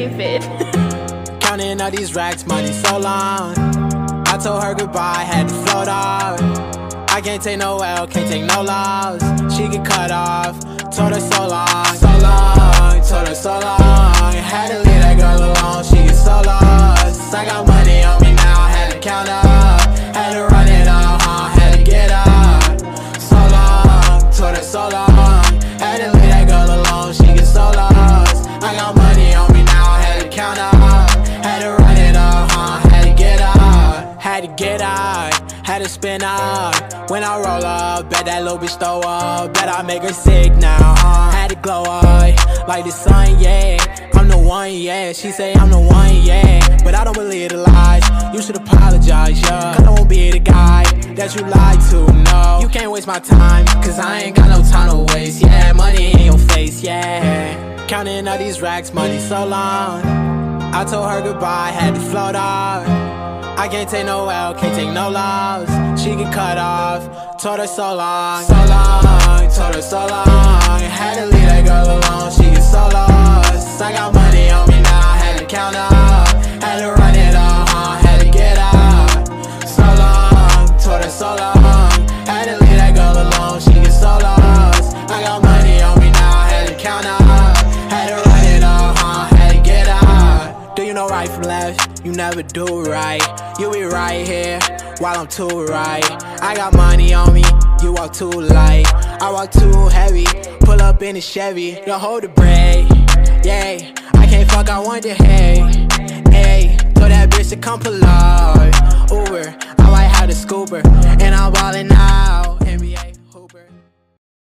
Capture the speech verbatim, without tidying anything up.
stupid. Counting all these racks, money so long. I told her goodbye, had to float off. I can't take no L, can't take no loss. She get cut off, told her so long, so long, told her so long. Had to leave that girl alone, she get so lost. I got money on me now, had to count up. Had to run it up, huh, had to get up. So long, told her so long. Had to leave that girl alone, she get so lost. I got money on me now, had to count up. Had to run it up, huh, had to get up. Had to get out, had to spin up. When I roll up, bet that little bitch throw up. Bet I make her sick now, huh? Had to glow up, like the sun, yeah. I'm the one, yeah. She say I'm the one, yeah. But I don't believe the lies. You should apologize, yeah. Cause I won't be the guy that you lied to, no. You can't waste my time, cause I ain't got no time to waste, yeah. Money in your face, yeah. Counting all these racks, money so long. I told her goodbye, had to float off. I can't take no L, can't take no loss. She get cut off, told her so long, so long, told her so long. Had to leave that girl alone, she get so lost. I got money on me now, had to count up. Had to run it up, huh, had to get up. So long, told her so long. Had to leave that girl alone, she get so lost. I got money on me now, had to count up. Had to run it up, huh, had to get up. Do you know right from left? You never do right. You be right here while I'm too right. I got money on me, you walk too light. I walk too heavy, pull up in a Chevy. Don't hold the brake, yeah. I can't fuck, I want the hay, hey. Told that bitch to come pull up Uber, I might have the scooper, and I'm ballin' out.